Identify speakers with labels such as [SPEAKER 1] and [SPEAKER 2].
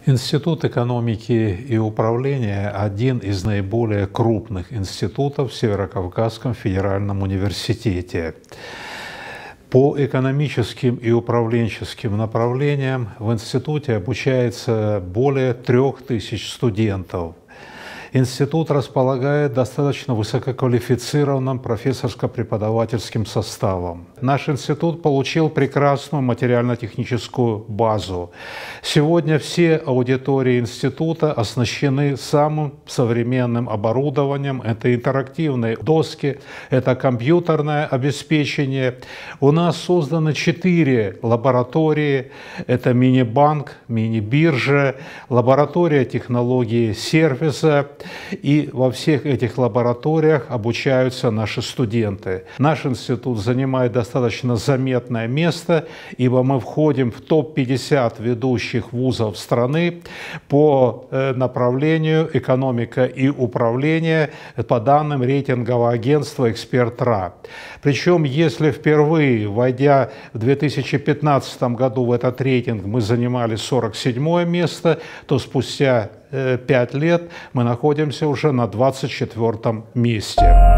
[SPEAKER 1] Институт экономики и управления – один из наиболее крупных институтов в Северокавказском федеральном университете. По экономическим и управленческим направлениям в институте обучается более 3000 студентов. Институт располагает достаточно высококвалифицированным профессорско-преподавательским составом. Наш институт получил прекрасную материально-техническую базу. Сегодня все аудитории института оснащены самым современным оборудованием. Это интерактивные доски, это компьютерное обеспечение. У нас созданы 4 лаборатории. Это мини-банк, мини-биржа, лаборатория технологии сервиса. И во всех этих лабораториях обучаются наши студенты. Наш институт занимает достаточно заметное место, ибо мы входим в топ-50 ведущих вузов страны по направлению экономика и управление по данным рейтингового агентства «Эксперт.РА». Причем, если впервые, войдя в 2015 году в этот рейтинг, мы занимали 47 место, то спустя 5 лет мы находимся уже на 24 месте.